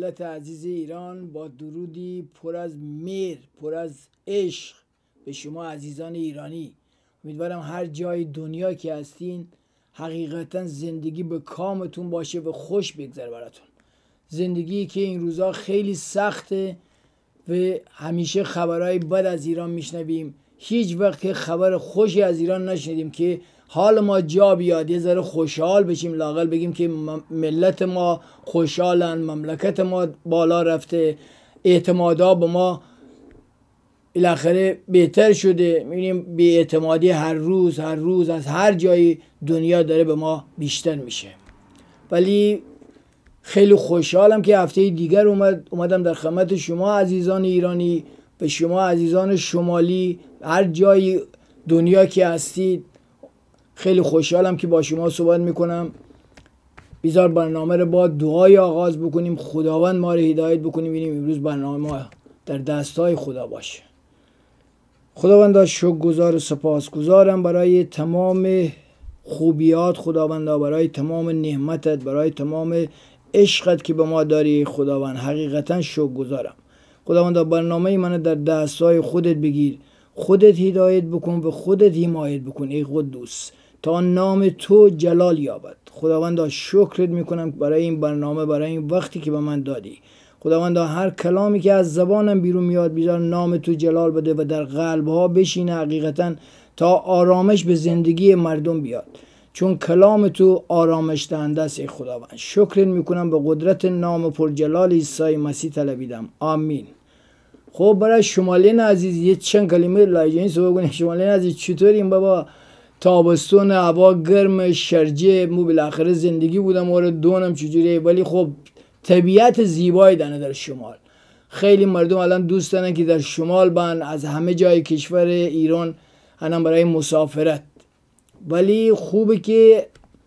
ملت عزیز ایران، با درودی پر از مهر، پر از عشق به شما عزیزان ایرانی. امیدوارم هر جای دنیا که هستین حقیقتا زندگی به کامتون باشه و خوش بگذره براتون. زندگی که این روزا خیلی سخته و همیشه خبرهای بد از ایران میشنویم، هیچ وقت خبر خوشی از ایران نشنیدیم که حال ما جا بیاد، یه ذره خوشحال بشیم، لااقل بگیم که ملت ما خوشحالن، مملکت ما بالا رفته، اعتمادا به ما بالاخره بهتر شده. میبینیم بی‌اعتمادی هر روز از هر جای دنیا داره به ما بیشتر میشه. ولی خیلی خوشحالم که هفته دیگر اومدم در خدمت شما عزیزان ایرانی، به شما عزیزان شمالی، هر جای دنیا که هستید. خیلی خوشحالم که با شما صحبت میکنم. بیزار برنامه رو با دعای آغاز بکنیم، خداوند ما رو هدایت بکنیم. ببینیم امروز برنامه ما در دستهای خدا باشه. خداوندا شکرگزار و سپاسگزارم برای تمام خوبیات خداوندا، برای تمام نعمتت، برای تمام عشقت که به ما داری خداوند. حقیقتا شکرگزارم خداوندا. برنامه من در دستهای خودت بگیر، خودت هدایت بکن و خودت حمایت بکن ای قدوس، تا نام تو جلال یابد. خداوندا شکرت میکنم برای این برنامه، برای این وقتی که به من دادی خداوندا. هر کلامی که از زبانم بیرون میاد بیزار نام تو جلال بده و در قلبها بشینه حقیقتا، تا آرامش به زندگی مردم بیاد، چون کلام تو آرامش دهنده است ای خداوند. شکرت میکنم، به قدرت نام پرجلال عیسی مسیح طلبیدم، آمین. خب برای شمالین عزیز یه چند کلمه لایجانی صحبت کنیم. شمالین عزیز چطوریم بابا؟ تابستون، هوا گرم، شرجه، مو بالاخره زندگی بودم و دونم چجوریه، ولی خب طبیعت زیبایی داره در شمال. خیلی مردم الان دوست دارن که در شمال بان، از همه جای کشور ایران هنم برای مسافرت. ولی خوبه که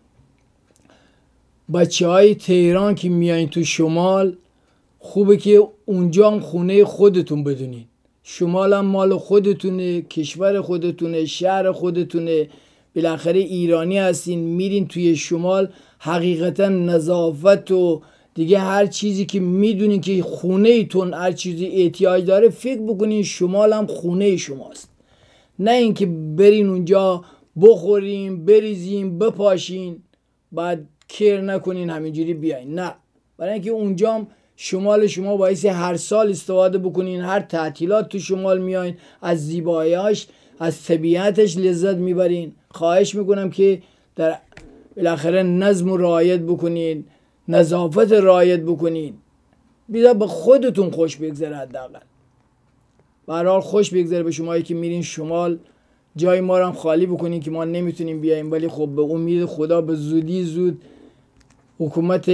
بچه های تهران که میایین تو شمال، خوبه که اونجا هم خونه خودتون بدونید. شمال هم مال خودتونه، کشور خودتونه، شهر خودتونه، بالاخره ایرانی هستین. میرین توی شمال حقیقتا نظافت و دیگه هر چیزی که میدونین که خونه ایتون هر چیزی احتیاج داره، فکر بکنین شمال هم خونه شماست. نه اینکه برین اونجا بخورین، بریزین، بپاشین، بعد کیر نکنین همینجوری بیاین. نه، برای اینکه اونجا هم شمال شما باعث هر سال استفاده بکنین، هر تعطیلات تو شمال میاین، از زیباییاش، از طبیعتش لذت میبرین. خواهش میکنم که در بالاخره نظم و رعایت بکنین، نظافت رعایت بکنین، بیزا به خودتون خوش بگذره. حداقل به هر حال خوش بگذره به شمایی که میرین شمال. جای ما رو هم خالی بکنین که ما نمیتونیم بیاییم، ولی خب به امید خدا به زودی زود حکومت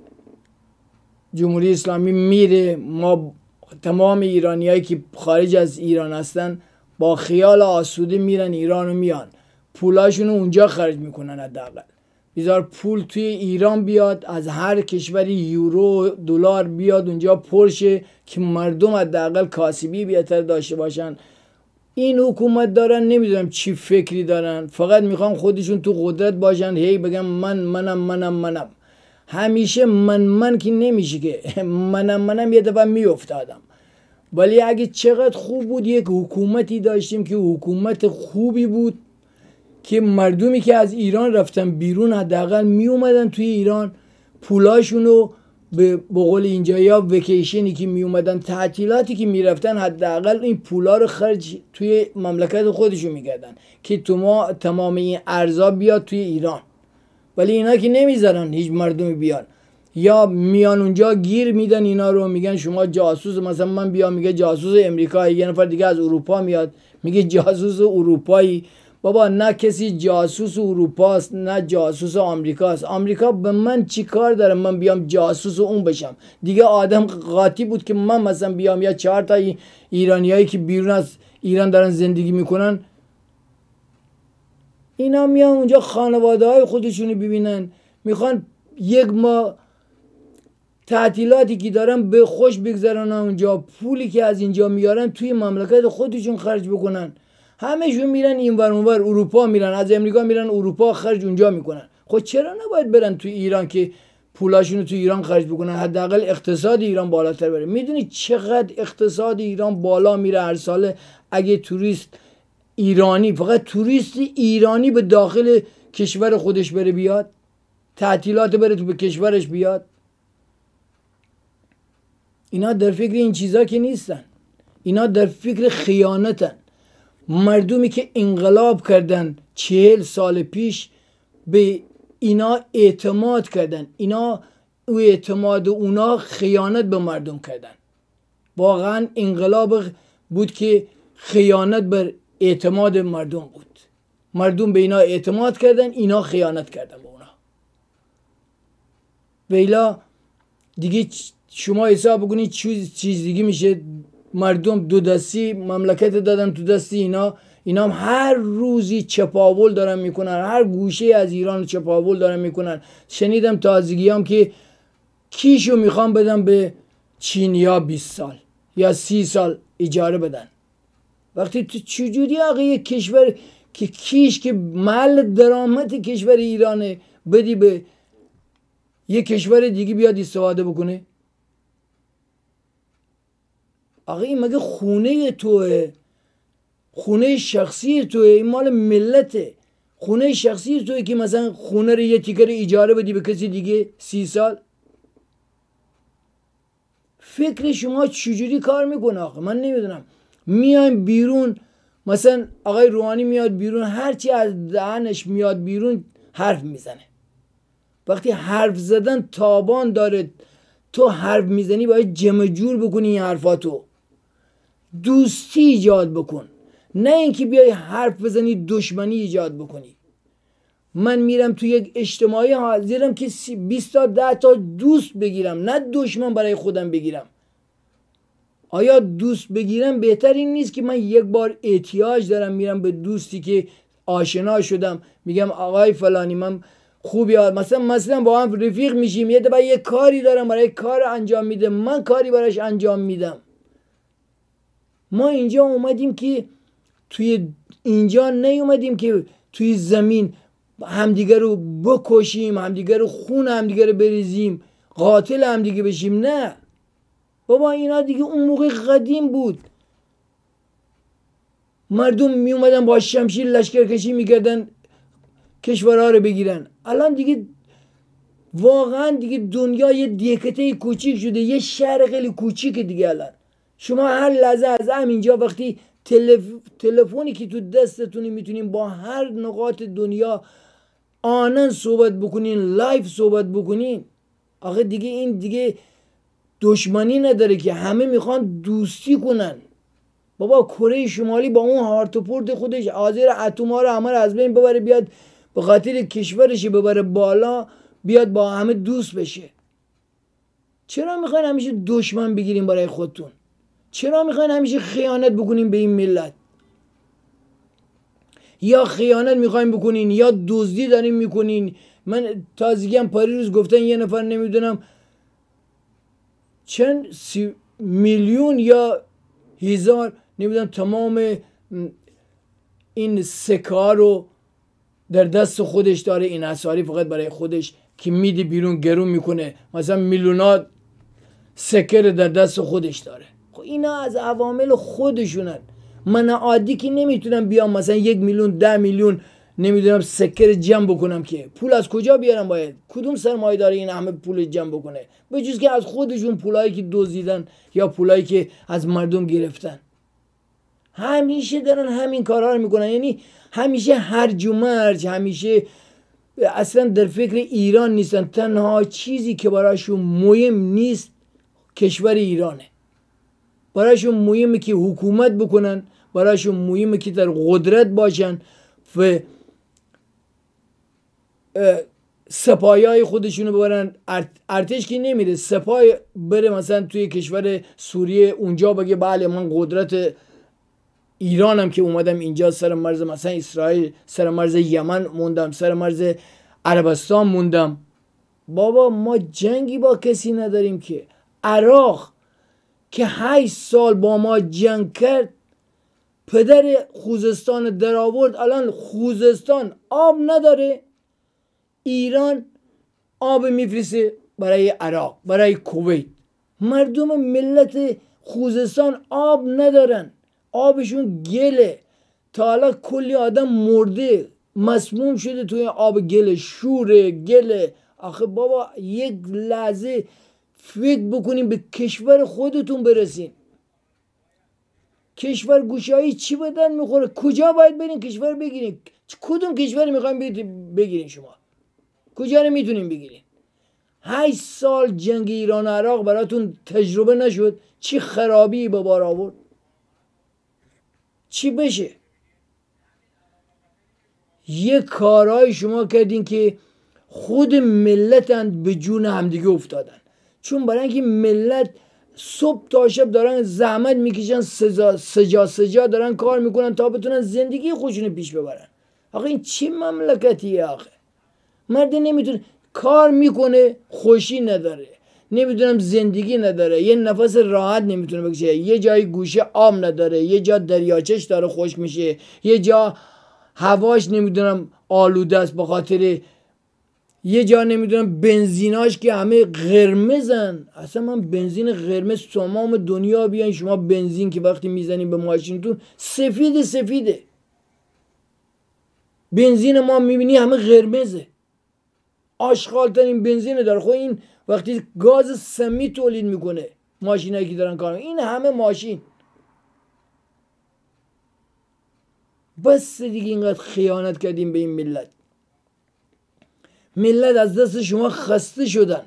جمهوری اسلامی میره. ما تمام ایرانیایی که خارج از ایران هستن با خیال آسوده میرن ایران و میان، پولاشونو اونجا خرج میکنن. حداقل بیزار پول توی ایران بیاد، از هر کشوری یورو دلار بیاد اونجا پرشه که مردم حداقل کاسبی بهتر داشته باشن. این حکومت دارن نمیدونم چی فکری دارن، فقط میخوان خودشون تو قدرت باشن، هی بگم منم. همیشه من که نمیشه که منم یه دفعه میافتادم. ولی اگه چقدر خوب بود یک حکومتی داشتیم که حکومت خوبی بود، که مردمی که از ایران رفتن بیرون حداقل می اومدن توی ایران، پولاشونو به قول اینجایا وکیشنی که می اومدن، تعطیلاتی که می رفتن، حداقل این پولا رو خرج توی مملکت خودشون میکردن که تمام این ارزا بیاد توی ایران. ولی اینا که نمیذارن هیچ مردمی بیان، یا میان اونجا گیر میدن اینا رو، میگن شما جاسوس. مثلا من بیام میگه جاسوس امریکایی، یه نفر دیگه از اروپا میاد میگه جاسوس اروپایی. بابا نه کسی جاسوس اروپاست نه جاسوس آمریکاست. آمریکا به من چی کار داره من بیام جاسوس اون بشم؟ دیگه آدم قاطی بود که من مثلا بیام یا 4 تا ایرانیایی که بیرون از ایران دارن زندگی میکنن، اینا میان اونجا خانواده های خودشونو ببینن، میخوان یک ماه تعطیلاتی که دارن به خوش بگذرن اونجا، پولی که از اینجا میارن توی مملکت خودشون خرج بکنن. همهشون میرن اینور اونور، اروپا میرن، از امریکا میرن اروپا خرج اونجا میکنن. خب چرا نباید برن توی ایران که پولاشونو تو ایران خرج بکنن، حداقل اقتصاد ایران بالاتر بره. میدونی چقدر اقتصاد ایران بالا میره هر ساله اگه توریست ایرانی، فقط توریست ایرانی به داخل کشور خودش بره بیاد، تعطیلات بره تو به کشورش بیاد. اینا در فکر این چیزا که نیستن، اینا در فکر خیانتن. مردمی که انقلاب کردن 40 سال پیش به اینا اعتماد کردن، اینا او اعتماد اونا خیانت به مردم کردن. واقعا انقلاب بود که خیانت بر اعتماد مردم بود. مردم به اینا اعتماد کردن، اینا خیانت کردن به اونا. ویلا دیگه شما حساب بکنید چیز دیگه میشه. مردم دو دستی مملکت دادن تو دستی اینا هم هر روزی چپاول دارن میکنن، هر گوشه از ایران چپاول دارن میکنن. شنیدم تازگی هم که کیشو میخوام بدن به چینیا 20 سال یا 30 سال اجاره بدن. وقتی تو چجوری آقا یک کشور که کیش که محل درآمد کشور ایرانه بدی به یک کشور دیگه بیاد استفاده بکنه؟ آقا این مگه خونه توه؟ خونه شخصی توه؟ این مال ملته. خونه شخصی توه که مثلا خونه رو یه تیکر اجاره بدی به کسی دیگه 30 سال؟ فکر شما چجوری کار میکنه آقا؟ من نمیدونم. میایم بیرون، مثلا آقای روحانی میاد بیرون، هرچی از دهنش میاد بیرون حرف میزنه. وقتی حرف زدن تابان داره، تو حرف میزنی باید جمع جور بکنی این حرفاتو، دوستی ایجاد بکن، نه اینکه بیای حرف بزنی دشمنی ایجاد بکنی. من میرم تو یک اجتماعی حاضرم که 20 تا 10 تا دوست بگیرم، نه دشمن برای خودم بگیرم. آیا دوست بگیرم بهتر این نیست که من یک بار احتیاج دارم میرم به دوستی که آشنا شدم میگم آقای فلانی من خوبی مثلا با هم رفیق میشیم، یه دفعه یه کاری دارم برای کار انجام میده، من کاری براش انجام میدم. ما اینجا اومدیم که اینجا نیومدیم که توی زمین همدیگه رو بکشیم، همدیگه رو خون همدیگه رو بریزیم، قاتل همدیگه بشیم. نه بابا، اینا دیگه اون موقع قدیم بود. مردم می اومدن با شمشیر لشکرکشی میکردن کشورها رو بگیرن. الان دیگه واقعا دیگه دنیا یه دیکته کوچیک شده، یه شهر خیلی کوچیک دیگه. الان شما هر لحظه از همینجا وقتی تلفنی که تو دستتونی میتونین با هر نقاط دنیا آنن صحبت بکنین، لایف صحبت بکنین. آخه دیگه این دیگه دشمنی نداره که همه میخوان دوستی کنن. بابا کره شمالی با اون هارتوپورت خودش حاضر اتم‌ها رو همه رو از بین ببره، بیاد به خاطر کشورش ببره بالا، بیاد با همه دوست بشه. چرا میخواین همیشه دشمن بگیریم برای خودتون؟ چرا میخواین همیشه خیانت بکنین به این ملت؟ یا خیانت میخواین بکنین یا دزدی دارین میکنین. من تازگی هم پریروز گفتن یه نفر نمیدونم چند میلیون یا هزار نمیدونم تمام این سکه رو در دست خودش داره، این اساری فقط برای خودش که میده بیرون گرون میکنه، مثلا میلیونات سکه در دست خودش داره. خب اینا از عوامل خودشونن. من عادی که نمیتونم بیام مثلا 1 میلیون 10 میلیون نمیدونم سکه جمع بکنم، که پول از کجا بیارم؟ باید کدوم سرمایه داره این همه پول جمع بکنه؟ به جز که از خودشون پولایی که دزدیدن یا پولایی که از مردم گرفتن. همیشه دارن همین کارها رو میکنن، یعنی همیشه هرج و مرج، همیشه اصلا در فکر ایران نیستن. تنها چیزی که براشون مهم نیست کشور ایرانه. براشون مهمه که حکومت بکنن، براشون مهمه که در قدرت باشن و سپاهیای خودشونو ببرن. ارتش که نمیره، سپاه بره مثلا توی کشور سوریه اونجا بگه بله من قدرت ایرانم که اومدم اینجا سر مرز مثلا اسرائیل، سر مرز یمن موندم، سر مرز عربستان موندم. بابا ما جنگی با کسی نداریم که. عراق که 8 سال با ما جنگ کرد، پدر خوزستان در آورد، الان خوزستان آب نداره، ایران آب میفرسته برای عراق، برای کویت. مردم ملت خوزستان آب ندارن، آبشون گله. تا حالا کلی آدم مرده مسموم شده توی آب گله، شوره گله. آخه بابا یک لحظه فکر بکنین به کشور خودتون برسین. کشور گوشایی چی بدن میخوره؟ کجا باید برین کشور بگیرین؟ کدوم کشور میخواین بگیرین شما؟ کجا رو میتونین بگیرین؟ 8 سال جنگ ایران و عراق براتون تجربه نشد؟ چی خرابی به بار آورد؟ چی بشه؟ یه کارهای شما کردین که خود ملتند به جون همدیگه افتادن. چون برای اینکه ملت صبح تا شب دارن زحمت میکشن، سجا دارن کار میکنن تا بتونن زندگی خودشون پیش ببرن. آخه این چی مملکتیه آخه؟ مرد نمیتونه کار میکنه، خوشی نداره، نمیدونم زندگی نداره، یه نفس راحت نمیتونه بکشه، یه جای گوشه آب نداره، یه جا دریاچش داره خوش میشه، یه جا هواش نمیدونم آلوده است به خاطر، یه جا نمیدونم بنزیناش که همه قرمزن. اصلا من بنزین قرمز تمام دنیا بیان شما بنزین که وقتی میزنین به ماشینتون سفیده. بنزین ما میبینی همه قرمزه، آشغال ترین بنزین داره. خب این وقتی گاز سمی تولید میکنه ماشینایی که دارن کار میکنن، این همه ماشین. بس دیگه اینقدر خیانت کردیم به این ملت. ملت از دست شما خسته شدن.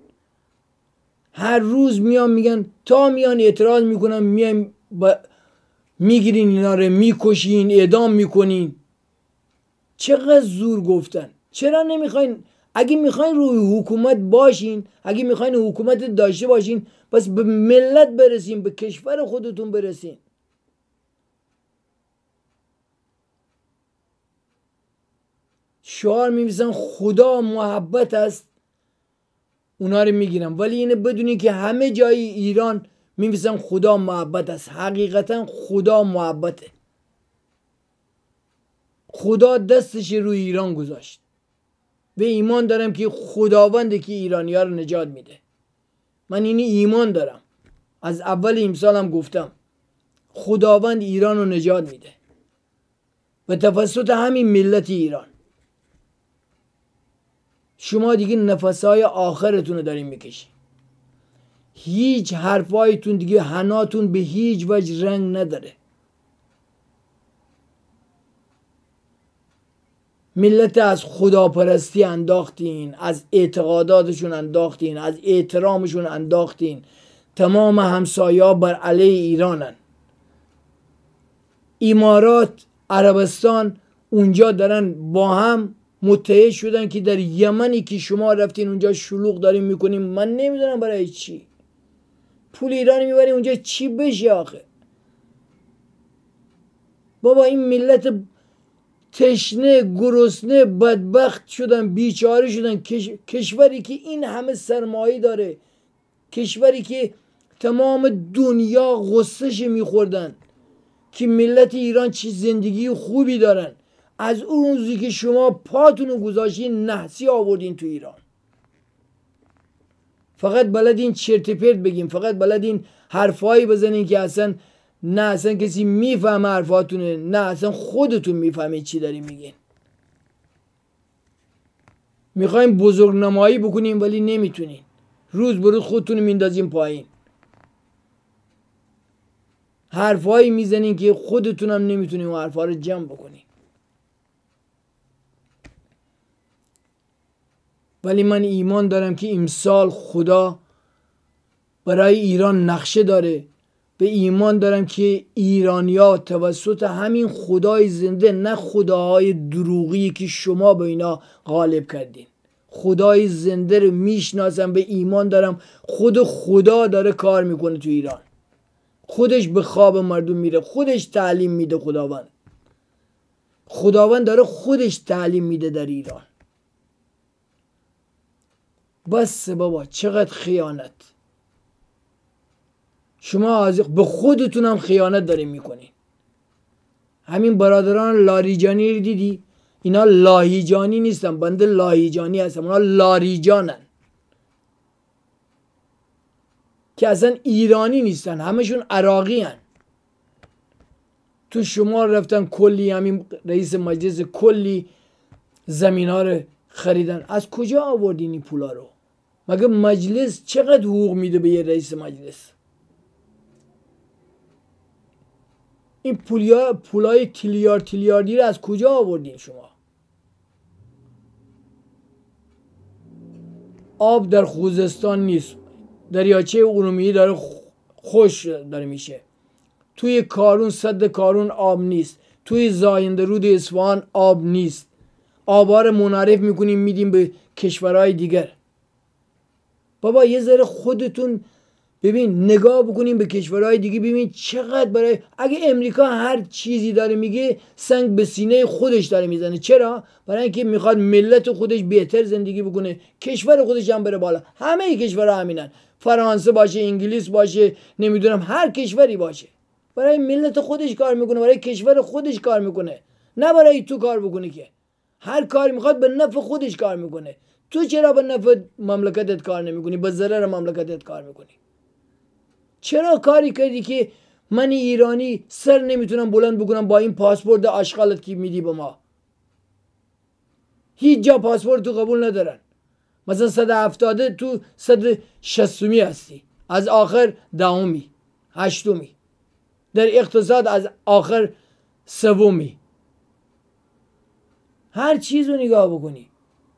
هر روز میان میگن، تا میان اعتراض میکنن، میان میگیرین اینا رو میکشین، اعدام میکنین. چقدر زور گفتن. چرا نمیخواین؟ اگه میخواین روی حکومت باشین، اگه میخواین حکومت داشته باشین، پس به ملت برسین، به کشور خودتون برسین. شعار می‌نویسن خدا محبت است، اونا رو میگیرن، ولی اینه بدونی که همه جای ایران می‌نویسن خدا محبت است. حقیقتا خدا محبته. خدا دستش روی ایران گذاشت و ایمان دارم که خداونده که ایرانی‌ها رو نجات میده. من این ایمان دارم، از اول امسالم گفتم خداوند ایران رو نجات میده و توسط همین ملت ایران. شما دیگه نفسهای آخرتون رو دارین میکشین. هیچ حرفایتون دیگه حناتون به هیچ وجه رنگ نداره. ملت از خداپرستی انداختین، از اعتقاداتشون انداختین، از احترامشون انداختین. تمام همسایه‌ها بر علیه ایرانن. امارات، عربستان اونجا دارن با هم متحد شدن که در یمنی که شما رفتین اونجا شلوغ دارین میکنین. من نمیدونم برای چی پول ایرانی میبرین اونجا چی بشه آخه؟ بابا این ملت تشنه، گرسنه، بدبخت شدن، بیچاره شدن. کشوری که این همه سرمایه داره، کشوری که تمام دنیا غصهش میخوردن که ملت ایران چه زندگی خوبی دارن، از اون روزی که شما پاتونو گذاشتین نحسی آوردین تو ایران. فقط بلدین چرت پرت بگین، فقط بلدین حرفایی بزنین که اصلا نه اصلا کسی میفهمه حرفاتونه، نه اصلا خودتون میفهمید چی دارین میگین. میخواین بزرگ نمایی بکنین ولی نمیتونین. روز به روز خودتون میندازین پایین. حرفایی میزنین که خودتونم نمیتونین و حرفا رو جمع بکنین. ولی من ایمان دارم که امسال خدا برای ایران نقشه داره. به ایمان دارم که ایرانیا توسط همین خدای زنده، نه خداهای دروغی که شما به اینا غالب کردین، خدای زنده رو میشناسم. به ایمان دارم خود خدا داره کار میکنه تو ایران. خودش به خواب مردم میره، خودش تعلیم میده. خداوند داره خودش تعلیم میده در ایران. بس بابا، چقدر خیانت. شما به خودتون هم خیانت دارین میکنین. همین برادران لاریجانی رو دیدی؟ اینا لاهیجانی نیستن، بنده لاهیجانی هستم، اونا لاریجانن. که اصلا ایرانی نیستن، همشون عراقی هن. تو شمال رفتن کلی، همین رئیس مجلس کلی زمین ها رو خریدن. از کجا آوردین این پولا رو؟ مگه مجلس چقدر حقوق میده به یه رئیس مجلس؟ این پولای تریلیاردی رو از کجا آوردین شما؟ آب در خوزستان نیست، دریاچه ارومیه داره خوش داره میشه، توی کارون سد کارون آب نیست، توی زاینده رود اصفهان آب نیست. آبا رو منعرف میکنیم میدیم به کشورهای دیگر. بابا یه ذره خودتون ببین، نگاه بکنیم به کشورهای دیگه، ببین چقدر برای، اگه امریکا هر چیزی داره میگه سنگ به سینه خودش داره میزنه. چرا؟ برای اینکه میخواد ملت خودش بهتر زندگی بکنه، کشور خودش هم بره بالا. همه کشورها همینن، فرانسه باشه، انگلیس باشه، نمیدونم هر کشوری باشه، برای ملت خودش کار میکنه، برای کشور خودش کار میکنه، نه برای تو کار بکنه. که هر کاری میخواد به نفع خودش کار میکنه. تو چرا به نفع مملکتت کار نمیکنی؟ به ضرر مملکتت کار میکنی. چرا کاری کردی که من ایرانی سر نمیتونم بلند بکنم با این پاسپورت آشغالت که میدی به ما؟ هیچ جا پاسپورت تو قبول ندارن. مثلا 170 تو 160 هستی، از آخر 10 8 در اقتصاد از آخر 3. هر چیز رو نگاه بکنی.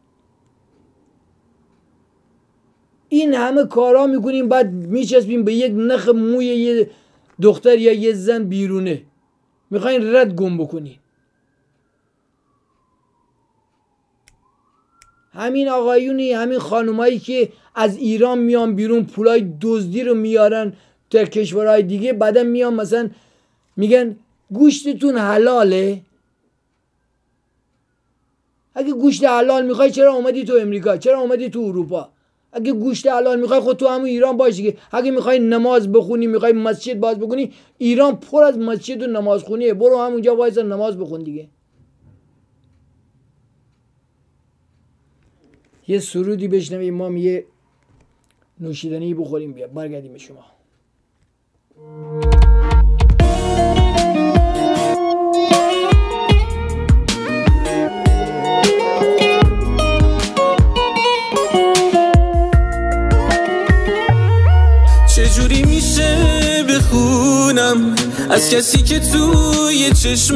این همه کارا میکنیم، بعد میچسبیم به یک نخ موی یه دختر یا یه زن بیرونه، میخواین رد گم بکنی. همین آقایونی، همین خانومایی که از ایران میان بیرون پولای دزدی رو میارن در کشورهای دیگه، بعدا میان مثلا میگن گوشتتون حلاله. اگه گوشت حلال میخوای چرا اومدی تو امریکا؟ چرا اومدی تو اروپا؟ اگه گوشت حلال میخوای خود تو همون ایران باش دیگه. اگه میخوای نماز بخونی، میخوای مسجد باز بکنی، ایران پر از مسجد و نماز خونیه، برو همونجا وایسا نماز بخون دیگه. یه سرودی بشنویم، ما یه نوشیدنی بخوریم، بیا برگردیم به شما. چجوری میشه بخونم از کسی که توی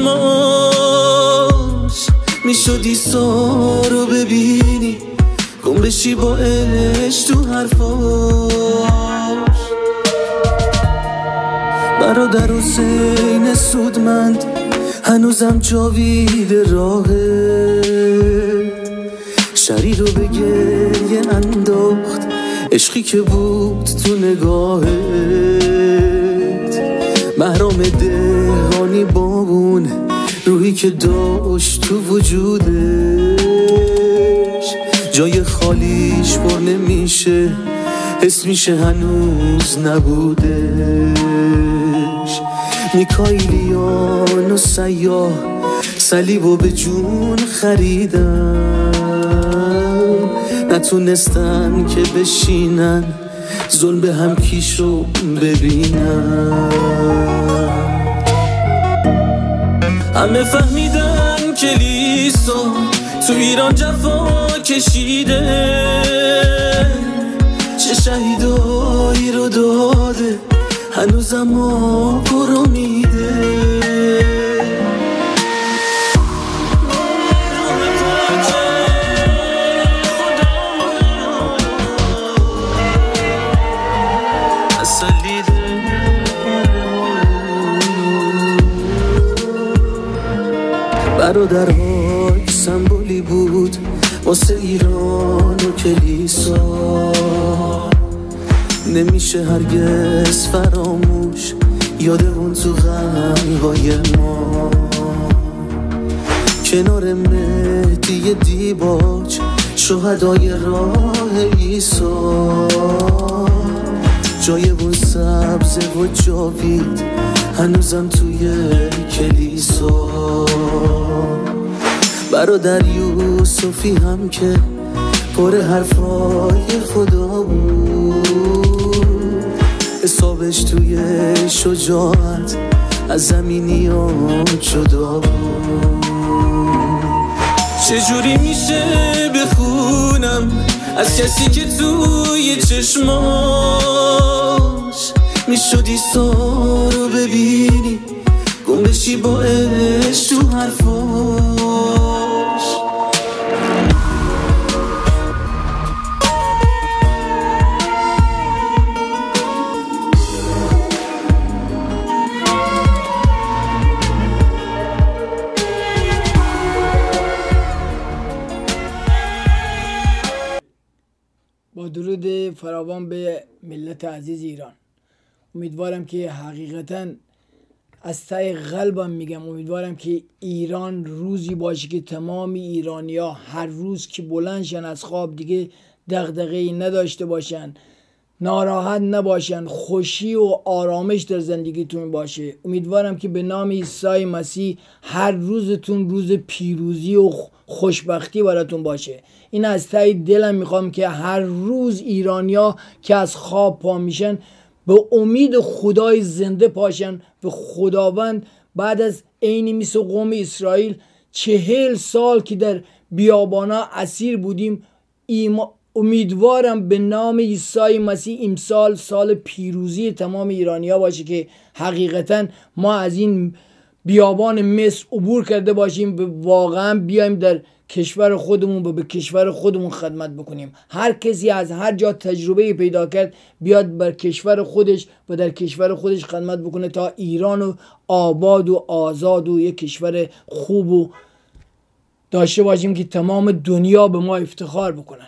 چشماش میشدی سا رو ببینی، گم بشی با عشق تو حرفاش. برادر حسین سودمند هنوزم جاوید راهه، شری رو به گریه انداخت عشقی که بود تو نگاهت. محرام دهانی بابون روحی که داشت تو وجودش، جای خالیش پر نمیشه، حس میشه هنوز نبودش. میکائیلیان و سیاه صلیبو به جون خریدن، نتونستن که بشینن ظلم به هم کیشو ببینن. همه فهمیدن کلیسا تو ایران جفا کشیده، چه شهیدایی رو داده هنوزم آب رو میده. برادرهای سمبولی بود واسه ایران و کلیسا، نمیشه هرگز فراموش یاد اون تو قلبای ما. کنار مهدی دیباج شهدای راه عیسی، جای اون سبزه و جاوید هنوزم توی کلیسا. برادر یوسفی هم که پر حرفای خدا بود، حسابش توی شجاعت از زمینیان جدا بود. چجوری میشه بخونم از کسی که توی چشماش میشدی سا رو ببینی گم بشی با عشق تو حرفاش. با درود فراوان به ملت عزیز ایران، امیدوارم که حقیقتا از ته قلبم میگم، امیدوارم که ایران روزی باشه که تمام ایرانیا هر روز که بلندشن از خواب دیگه دغدغه‌ای نداشته باشن، ناراحت نباشن، خوشی و آرامش در زندگیتون باشه. امیدوارم که به نام عیسی مسیح هر روزتون روز پیروزی و خوشبختی براتون باشه. این از ته دلم میخوام که هر روز ایرانیا که از خواب پا میشن به امید خدای زنده پاشن و خداوند بعد از عین مثل قوم اسرائیل 40 سال که در بیابانا اسیر بودیم، امیدوارم به نام عیسی مسیح امسال سال پیروزی تمام ایرانیا باشه که حقیقتا ما از این بیابان مصر عبور کرده باشیم و واقعا بیایم در کشور خودمون و به کشور خودمون خدمت بکنیم. هر کسی از هر جا تجربه پیدا کرد بیاد بر کشور خودش و در کشور خودش خدمت بکنه تا ایران و آباد و آزاد و یک کشور خوب و داشته باشیم که تمام دنیا به ما افتخار بکنن.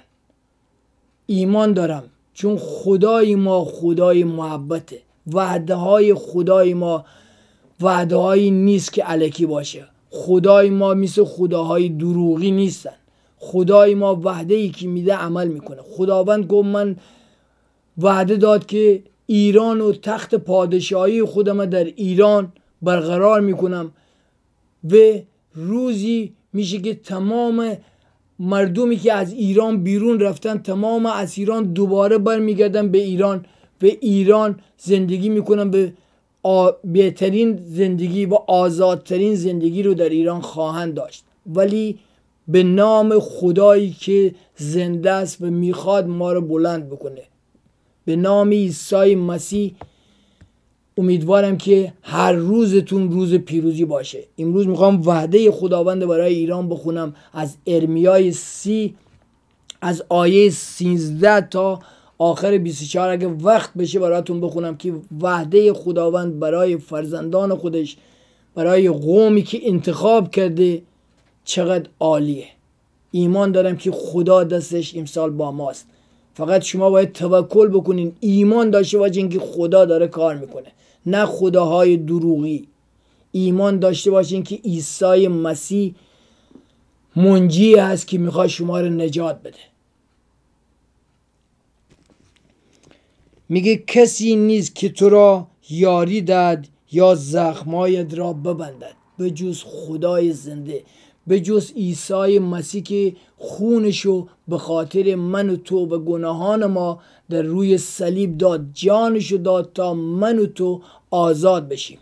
ایمان دارم چون خدای ما خدای محبته. وعده های خدای ما وعده هایی نیست که الکی باشه. خدای ما مثل خداهای دروغی نیستن. خدای ما وعده ای که میده عمل میکنه. خداوند گفت من وعده داد که ایران و تخت پادشاهی خودم در ایران برقرار میکنم و روزی میشه که تمام مردمی که از ایران بیرون رفتن، تمام اسیران دوباره برمیگردن به ایران و ایران زندگی میکنن به بهترین زندگی و آزادترین زندگی رو در ایران خواهند داشت. ولی به نام خدایی که زنده است و میخواد ما رو بلند بکنه، به نام عیسی مسیح امیدوارم که هر روزتون روز پیروزی باشه. امروز میخوام وعده خداوند برای ایران بخونم از ارمیای 30 از آیه 13 تا آخر 24. اگه وقت بشه براتون بخونم که وعده خداوند برای فرزندان خودش، برای قومی که انتخاب کرده چقدر عالیه. ایمان دارم که خدا دستش امسال با ماست. فقط شما باید توکل بکنین، ایمان داشته باشین که خدا داره کار میکنه، نه خداهای دروغی. ایمان داشته باشین که عیسی مسیح منجی هست که میخواد شما رو نجات بده. میگه کسی نیست که تو را یاری داد یا زخمایت را ببندد به جز خدای زنده، به جز عیسی مسیح که خونشو به خاطر من و تو و گناهان ما در روی صلیب داد، جانشو داد تا من و تو آزاد بشیم.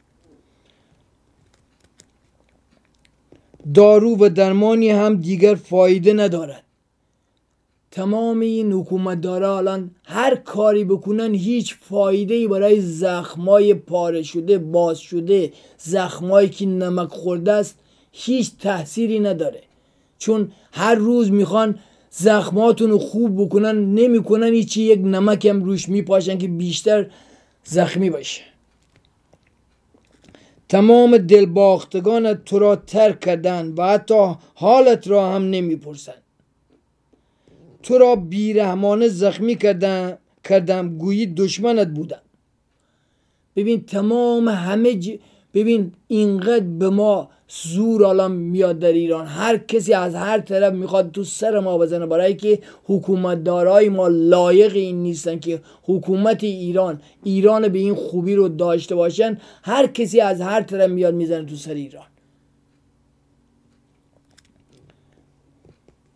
دارو و درمانی هم دیگر فایده ندارد. تمام این حکومتدارا الان هر کاری بکنن هیچ فایده‌ای برای زخمای پاره شده، باز شده، زخمایی که نمک خورده است هیچ تأثیری نداره. چون هر روز میخوان زخماتون رو خوب بکنن، نمیکنن هیچی، یک نمک هم روش میپاشن که بیشتر زخمی باشه. تمام دلباختگانت تو را ترک کردن و حتی حالت را هم نمیپرسن. تو را بیرحمانه زخمی کردم گویی دشمنت بودم. ببین تمام ببین اینقدر به ما زور الان میاد در ایران، هر کسی از هر طرف میخواد تو سر ما بزنه، برای که حکومتدارای ما لایق این نیستن که حکومت ایران به این خوبی رو داشته باشن. هر کسی از هر طرف میاد میزنه تو سر ایران.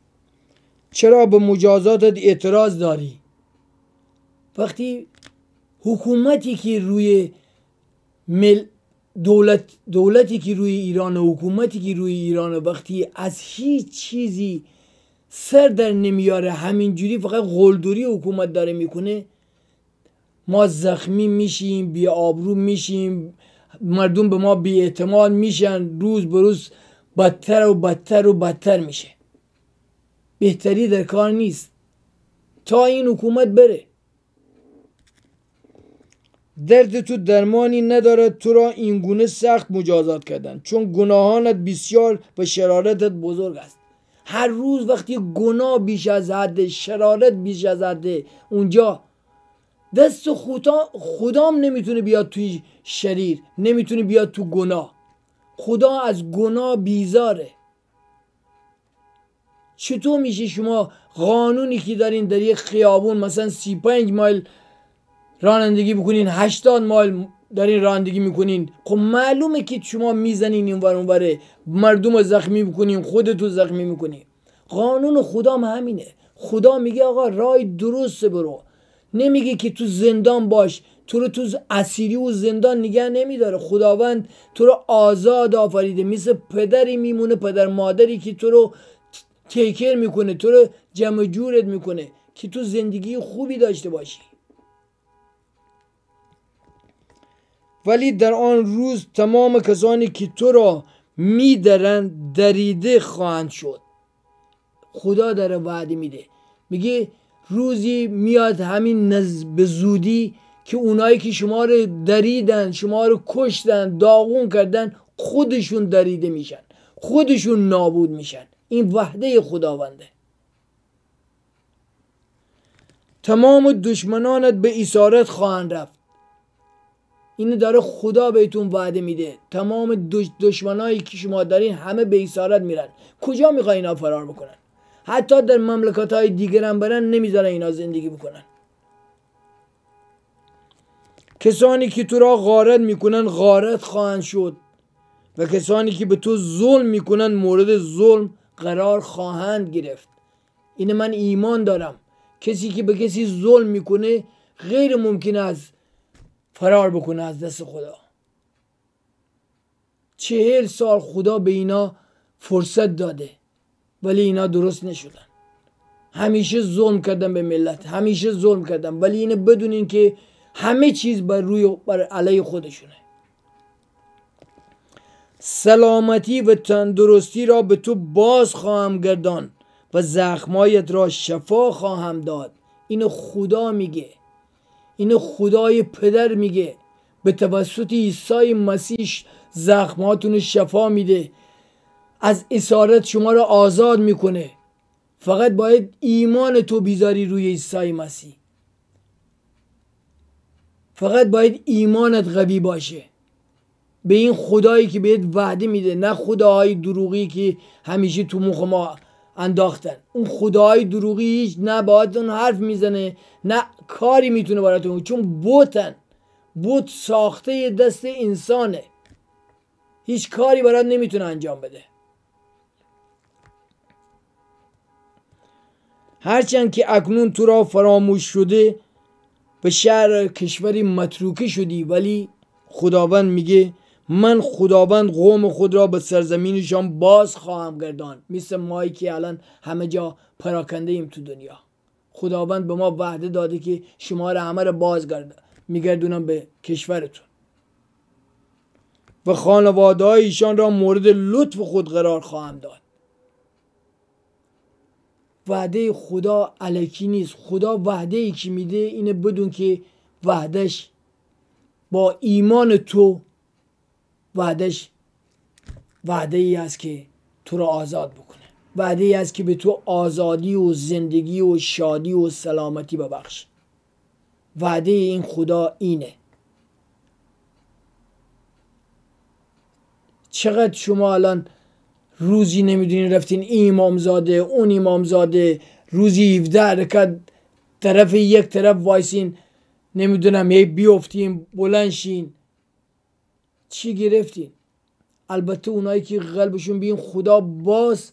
چرا به مجازاتت اعتراض داری؟ وقتی حکومتی که روی دولتی که روی ایران، حکومتی که روی ایران، وقتی از هیچ چیزی سر در نمیاره، همینجوری فقط قلدری حکومت داره میکنه، ما زخمی میشیم، بی آبرو میشیم، مردم به ما بی اعتماد میشن، روز به روز بدتر و بدتر و بدتر میشه. بهتری در کار نیست تا این حکومت بره. درد تو درمانی ندارد، تو را این گونه سخت مجازات کردن، چون گناهانت بسیار و شرارتت بزرگ است. هر روز وقتی گناه بیش از حد، شرارت بیش از حد، اونجا دست خدام نمیتونه بیاد توی شریر، نمیتونه بیاد تو گناه. خدا از گناه بیزاره. چطور میشه شما قانونی که دارین در یک خیابون مثلا 35 مایل رانندگی بکنین، 80 مایل دارین رانندگی میکنین، خب معلومه که شما میزنین این ور اون وره، مردم زخمی میکنین، خودتو زخمی میکنین. قانون خدا همینه. خدا میگه آقا راه درست برو، نمیگه که تو زندان باش، تو رو تو اسیری و زندان نگه نمیداره. خداوند تو رو آزاد آفریده، مثل پدری میمونه، پدر مادری که تو رو تیکر میکنه، تو رو جمع جورت میکنه که تو زندگی خوبی داشته باشی. ولی در آن روز تمام کسانی که تو را میدرند دریده خواهند شد. خدا داره وعده میده، میگه روزی میاد همین به زودی که اونایی که شما رو دریدن، شما رو کشتن، داغون کردن، خودشون دریده میشن، خودشون نابود میشن. این وعده خداونده. تمام دشمنانت به اسارت خواهند رفت. اینو داره خدا بهتون وعده میده. تمام دشمنایی که شما دارین همه به اسارت میرن. کجا میخوای اینا فرار بکنن؟ حتی در مملکت های دیگر هم برن، نمیذارن اینا زندگی بکنن. کسانی که تو را غارت میکنن غارت خواهند شد و کسانی که به تو ظلم میکنن مورد ظلم قرار خواهند گرفت. این من ایمان دارم. کسی که به کسی ظلم میکنه غیر ممکن است فرار بکنه از دست خدا. 40 سال خدا به اینا فرصت داده ولی اینا درست نشدن. همیشه ظلم کردن به ملت، همیشه ظلم کردن، ولی اینو بدونین که همه چیز بر علیه خودشونه. سلامتی و تندرستی را به تو باز خواهم گردان و زخمایت را شفا خواهم داد. اینو خدا میگه، اینو خدای پدر میگه. به توسط عیسی مسیح زخماتون شفا میده، از اسارت شما را آزاد میکنه. فقط باید ایمان تو بیزاری روی عیسی مسیح. فقط باید ایمانت قوی باشه به این خدایی که بهت وعده میده، نه خداهای دروغی که همیشه تو مخ ما انداختن. اون خداهای دروغی هیچ نه باهاتون حرف میزنه، نه کاری میتونه براتون، چون بوت ساخته دست انسانه، هیچ کاری برات نمیتونه انجام بده. هرچند که اکنون تو را فراموش شده، به شهر کشوری متروکه شدی، ولی خداوند میگه من خداوند قوم خود را به سرزمینشان باز خواهم گردان. مثل مایی که الان همه جا پراکنده ایم تو دنیا. خداوند به ما وعده داده که شما را همه را باز میگردونم به کشورتون و خانواده های ایشان را مورد لطف خود قرار خواهم داد. وعده خدا الکی نیست. خدا وعده ای که میده اینه بدون که وعدش با ایمان تو، وعدش وعده ای است که تو را آزاد بکنه، وعده ای است که به تو آزادی و زندگی و شادی و سلامتی ببخش. وعده این خدا اینه. چقدر شما الان روزی نمیدونین رفتین این امامزاده اون امامزاده، روزی 17 رکعت طرف یک طرف وایسین، نمیدونم یه بیافتین بلند شین، چی گرفتین؟ البته اونایی که قلبشون بین خدا باز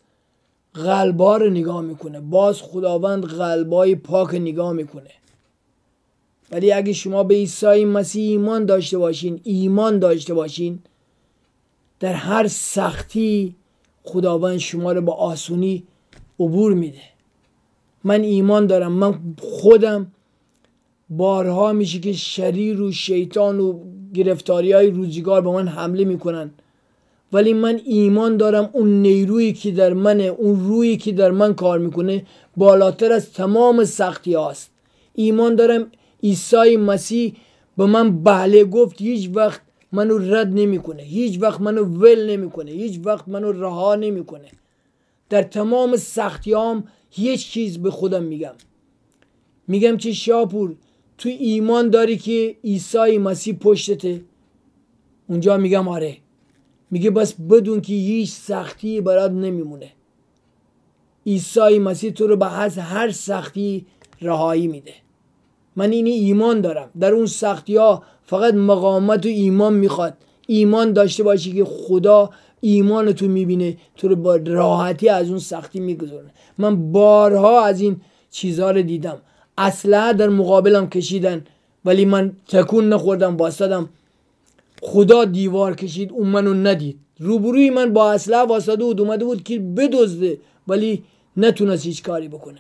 قلبا رو نگاه میکنه، باز خداوند قلبای پاک نگاه میکنه. ولی اگه شما به عیسی مسیح ایمان داشته باشین در هر سختی خداوند شما رو با آسونی عبور میده. من ایمان دارم، من خودم بارها میشه که شریر و شیطان و گرفتاری های روزگار به من حمله میکنن، ولی من ایمان دارم اون نیرویی که در منه، اون رویی که در من کار میکنه بالاتر از تمام سختی هاست. ایمان دارم عیسی مسیح به من بله گفت، هیچ وقت منو رد نمیکنه، هیچ وقت منو ول نمیکنه، هیچ وقت منو رها نمیکنه. در تمام سختیام هیچ چیز به خودم میگم که شاپور تو ایمان داری که عیسی مسیح پشتته؟ اونجا میگم آره. میگه بس بدون که هیچ سختی برات نمیمونه. عیسی مسیح تو رو به هر سختی رهایی میده. من این ایمان دارم. در اون سختی ها فقط مقاومت و ایمان میخواد. ایمان داشته باشی که خدا ایمان تو میبینه، تو رو با راحتی از اون سختی میگذرونه. من بارها از این چیزها رو دیدم. اسلحه در مقابلم کشیدن ولی من تکون نخوردم، واسطادم. خدا دیوار کشید، اون منو ندید. روبروی من با اسلحه واسطاده بود، اومده بود که بدزده ولی نتونست هیچ کاری بکنه.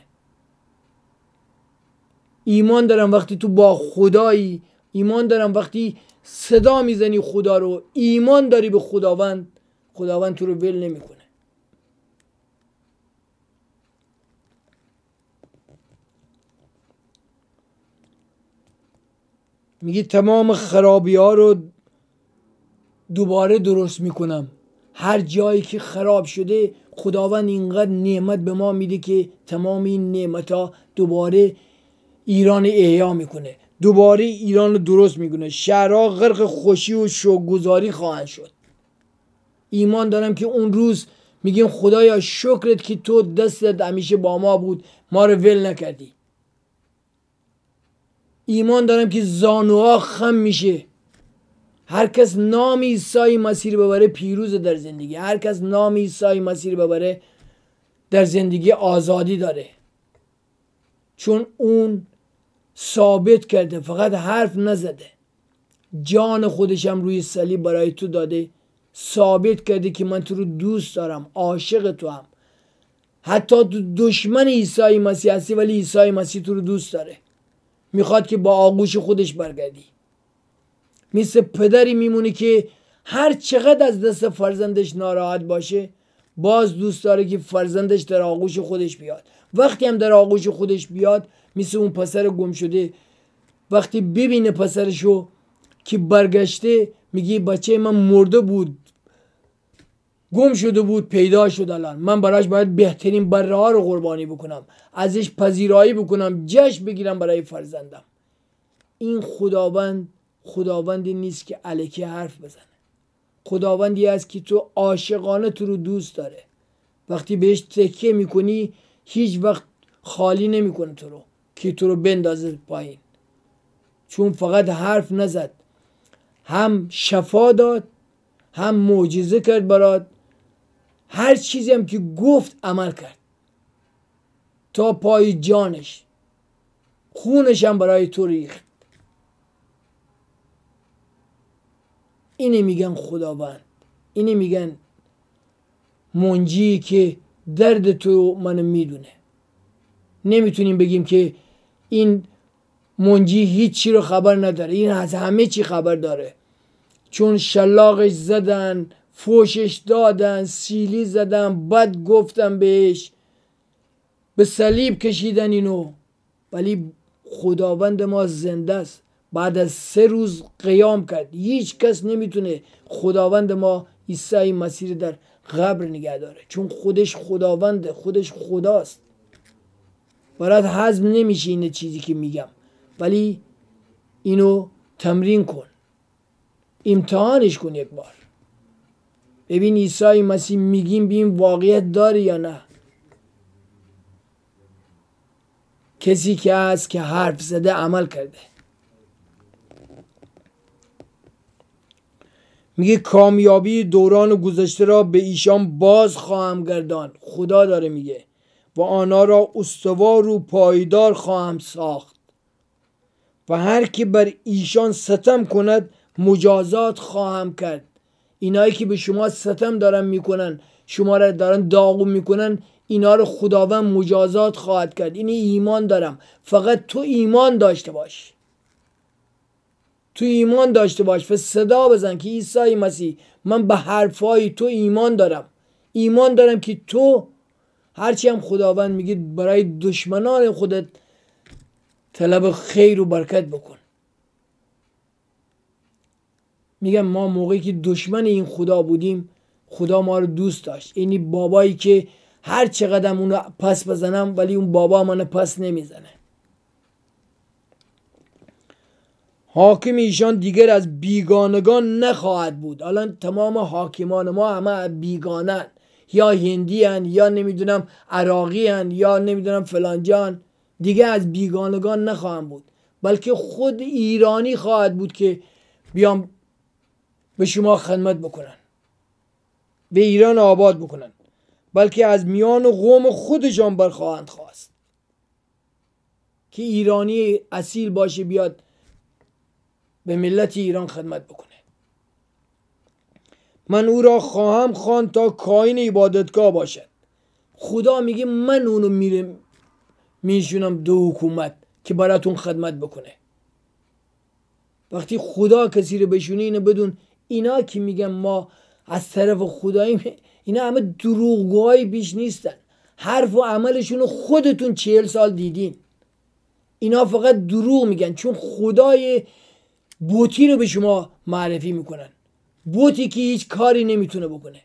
ایمان دارم وقتی تو با خدایی، ایمان دارم وقتی صدا میزنی خدا رو، ایمان داری به خداوند تو رو ول نمیکنه. میگه تمام خرابی ها رو دوباره درست میکنم. هر جایی که خراب شده خداوند اینقدر نعمت به ما میده که تمام این نعمت ها دوباره ایران احیا میکنه، دوباره ایران رو درست میکنه. شهرها غرق خوشی و شکرگزاری خواهند شد. ایمان دارم که اون روز میگیم خدایا شکرت که تو دستت همیشه با ما بود، ما رو ول نکردی. ایمان دارم که زانوها خم میشه. هر کس نام عیسی مسیح رو ببره پیروز در زندگی. هر کس نام عیسی مسیح رو ببره در زندگی آزادی داره، چون اون ثابت کرده، فقط حرف نزده، جان خودشم روی صلیب برای تو داده، ثابت کرده که من تو رو دوست دارم، عاشق تو هم. حتی تو دشمن عیسی مسیح هستی ولی عیسی مسیح تو رو دوست داره، میخواد که با آغوش خودش برگردی. مثل پدری میمونه که هر چقدر از دست فرزندش ناراحت باشه باز دوست داره که فرزندش در آغوش خودش بیاد. وقتی هم در آغوش خودش بیاد مثل اون پسر گم شده، وقتی ببینه پسرشو که برگشته میگه بچه من مرده بود، گم شده بود، پیدا شد، الان من براش باید بهترین بره ها رو قربانی بکنم، ازش پذیرایی بکنم، جشن بگیرم برای فرزندم. این خداوندی نیست که الکی حرف بزنه. خداوندی است که تو عاشقانه تو رو دوست داره. وقتی بهش تکیه میکنی هیچ وقت خالی نمیکنه تو رو که تو رو بندازه پایین، چون فقط حرف نزد، هم شفا داد، هم معجزه کرد برات. هر چیزی هم که گفت عمل کرد تا پای جانش، خونش هم برای تو ریخت. اینه میگن خداوند، اینه میگن منجی که درد تو منو میدونه. نمیتونیم بگیم که این منجی هیچی رو خبر نداره، این از همه چی خبر داره، چون شلاقش زدن، فوشش دادن، سیلی زدن، بد گفتن بهش، به صلیب کشیدن اینو، ولی خداوند ما زنده است. بعد از 3 روز قیام کرد. هیچ کس نمیتونه خداوند ما عیسی مسیح در قبر نگه داره، چون خودش خداونده، خودش خداست. برات هضم نمیشه این چیزی که میگم، ولی اینو تمرین کن، امتحانش کن یک بار، ببین عیسی مسیح میگیم ببین واقعیت داره یا نه. کسی که هست که حرف زده عمل کرده. میگه کامیابی دوران گذشته را به ایشان باز خواهم گردان. خدا داره میگه و آنها را استوار و پایدار خواهم ساخت. و هر که بر ایشان ستم کند مجازات خواهم کرد. اینایی که به شما ستم دارن میکنن، شما را دارن داغون میکنن، اینا رو خداوند مجازات خواهد کرد. این ایمان دارم. فقط تو ایمان داشته باش، تو ایمان داشته باش و صدا بزن که عیسی مسیح من به حرفای تو ایمان دارم. ایمان دارم که تو هرچی هم خداوند میگه برای دشمنان خودت طلب خیر و برکت بکن. میگم ما موقعی که دشمن این خدا بودیم خدا ما رو دوست داشت. اینی بابایی که هر چقدر اونو پس بزنم ولی اون بابا منو پس نمیزنه. حاکم ایشان دیگر از بیگانگان نخواهد بود. الان تمام حاکمان ما همه بیگانن، یا هندی هن، یا نمیدونم عراقی هن، یا نمیدونم فلانجان. دیگه از بیگانگان نخواهند بود، بلکه خود ایرانی خواهد بود که بیام به شما خدمت بکنن، به ایران آباد بکنن، بلکه از میان قوم خودشان برخواهند خواست که ایرانی اصیل باشه بیاد به ملت ایران خدمت بکنه. من او را خواهم خواند تا کاین عبادتگاه باشد. خدا میگه من اونو میشونم دو حکومت که براتون خدمت بکنه. وقتی خدا کسی رو بشونه اینو بدون اینا که میگن ما از طرف خداییم، اینا همه دروغگوهای بیش نیستن. حرف و عملشون خودتون 40 سال دیدین. اینا فقط دروغ میگن، چون خدای بوتی رو به شما معرفی میکنن، بوتی که هیچ کاری نمیتونه بکنه.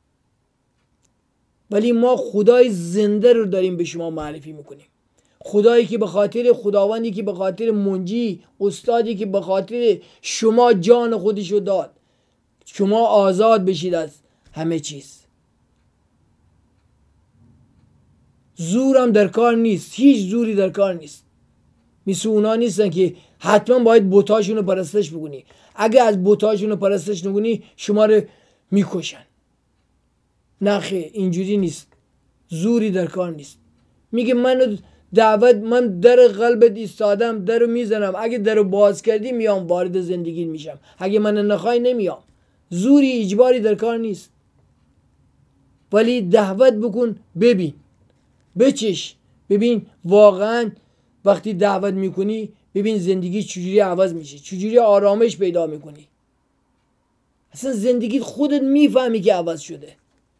ولی ما خدای زنده رو داریم به شما معرفی میکنیم. خدایی که به خاطر خداوندی که به خاطر منجی، استادی که به خاطر شما جان خودشو داد، شما آزاد بشید از همه چیز. زورم در کار نیست، هیچ زوری در کار نیست. مثل اونا نیستن که حتما باید بوتاشون رو پرستش بکنی. اگه از بوتاشون رو پرستش نکنی شما رو میکشن. نه خیر، اینجوری نیست. زوری در کار نیست. میگه من در قلبت ایستادم، در رو میزنم، اگه در رو باز کردی میام وارد زندگی میشم، اگه من نخوای نمیام. زوری اجباری در کار نیست. ولی دعوت بکن، ببین، بچش، ببین واقعا وقتی دعوت میکنی ببین زندگی چجوری عوض میشه، چجوری آرامش پیدا میکنی. اصلا زندگی خودت میفهمی که عوض شده.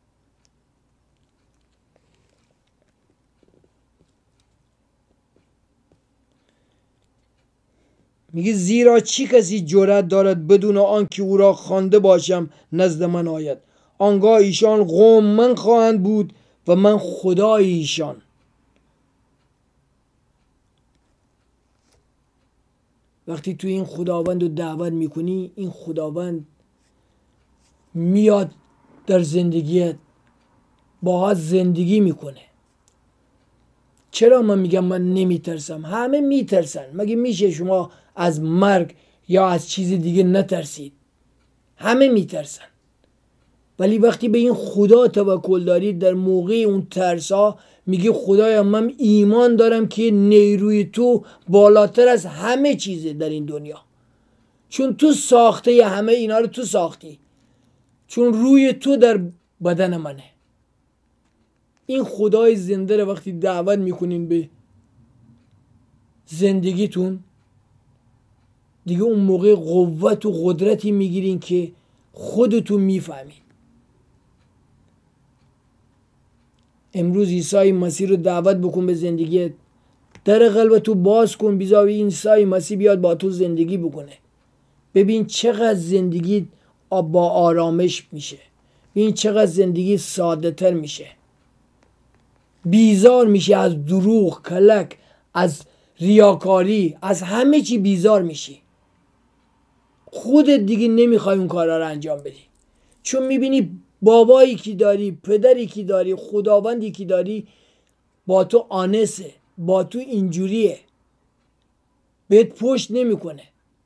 میگه زیرا چی کسی جرأت دارد بدون آنکه او را خوانده باشم نزد من آید. آنگاه ایشان قوم من خواهند بود و من خدای ایشان. وقتی تو این خداوند رو دعوت میکنی، این خداوند میاد در زندگیت باهات زندگی میکنه. چرا من میگم من نمیترسم؟ همه میترسن. مگه میشه شما از مرگ یا از چیز دیگه نترسید؟ همه میترسن. ولی وقتی به این خدا توکل دارید، در موقع اون ترسا میگه خدایا من ایمان دارم که نیروی تو بالاتر از همه چیزه در این دنیا، چون تو ساخته همه اینا رو تو ساختی، چون روی تو در بدن منه. این خدای زنده رو وقتی دعوت میکنین به زندگیتون، دیگه اون موقع قوت و قدرتی میگیرین که خودتون میفهمین. امروز عیسی مسیح رو دعوت بکن به زندگیت، در قلبتو باز کن، بذار این عیسی مسیح بیاد با تو زندگی بکنه. ببین چقدر زندگی با آرامش میشه، ببین چقدر زندگی ساده تر میشه. بیزار میشه از دروغ، کلک، از ریاکاری، از همه چی بیزار میشی. خودت دیگه نمیخوای اون کارا رو انجام بدی، چون میبینی بابایی که داری، پدری که داری، خداوندی که داری با تو آنسه، با تو اینجوریه، بهت پشت نمیکنه.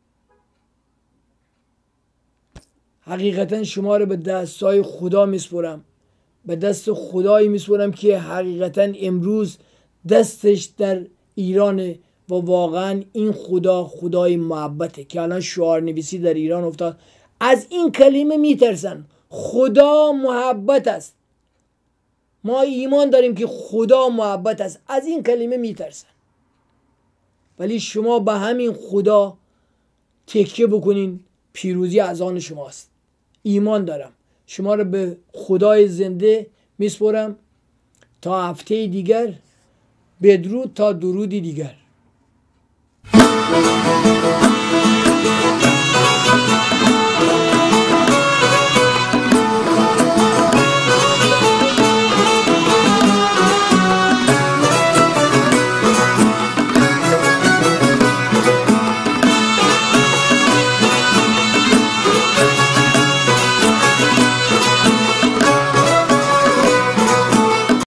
حقیقتا شما رو به دستای خدا میسپرم، به دست خدایی میسپرم که حقیقتا امروز دستش در ایران و واقعا این خدا خدای محبته که الان شعار نویسی در ایران افتاد. از این کلمه میترسن. خدا محبت است. ما ایمان داریم که خدا محبت است. از این کلمه میترسن. ولی شما به همین خدا تکیه بکنین، پیروزی از آن شماست. ایمان دارم. شما رو به خدای زنده میسپرم تا هفته دیگر. بدرود تا درودی دیگر.